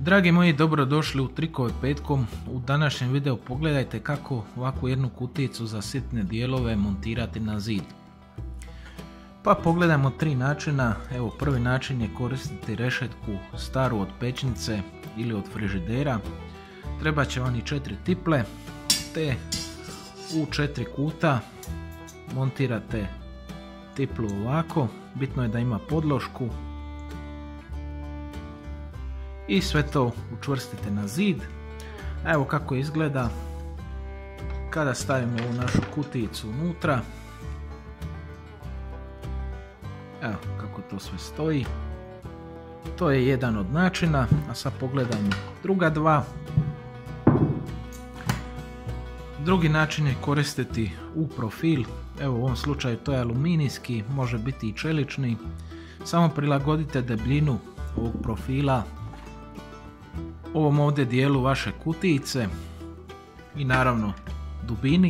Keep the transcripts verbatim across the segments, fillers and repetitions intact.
Dragi moji, dobrodošli u Trikove petkom. U današnjem videu pogledajte kako ovakvu jednu kutijicu za sitne dijelove montirati na zid. Pa pogledajmo tri načina. Evo, prvi način je koristiti rešetku staru od pećnice ili od frižidera. Treba će vam i četiri tiple, te u četiri kuta montirate tiplu ovako. Bitno je da ima podlošku. I sve to učvrstite na zid. Evo kako izgleda kada stavimo ovu našu kutijicu unutra. Evo kako to sve stoji. To je jedan od načina, a sad pogledajmo druga dva. Drugi način je koristiti u profil. Evo u ovom slučaju to je aluminijski, može biti i čelični. Samo prilagodite debljinu ovog profila ovom ovdje dijelu vaše kutijice i naravno dubini,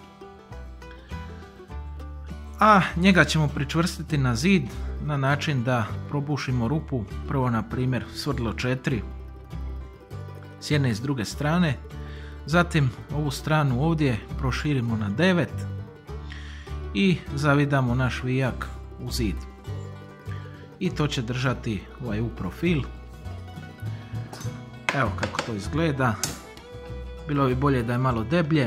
a njega ćemo pričvrstiti na zid na način da probušimo rupu, prvo na primjer svrdlo četiri s jedne i s druge strane, zatim ovu stranu ovdje proširimo na devet i zavidamo naš vijak u zid i to će držati ovaj u profil. Evo kako to izgleda. Bilo bi bolje da je malo deblje.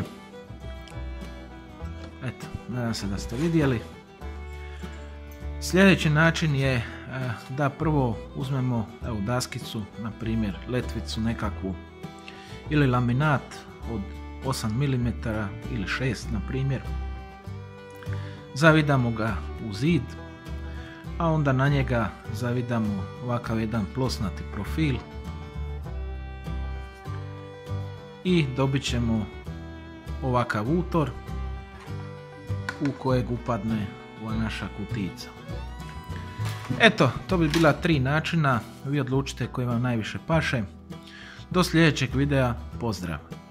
Eto, nadam se da ste vidjeli. Sljedeći način je da prvo uzmemo evo daskicu, na primjer letvicu nekakvu ili laminat od osam milimetara ili šest na primjer. Zavidamo ga u zid, a onda na njega zavidamo ovakav jedan plosnati profil. I dobit ćemo ovakav utor u kojeg upadne ova naša kutijica. Eto, to bi bila tri načina, vi odlučite koji vam najviše paše. Do sljedećeg videa, pozdrav!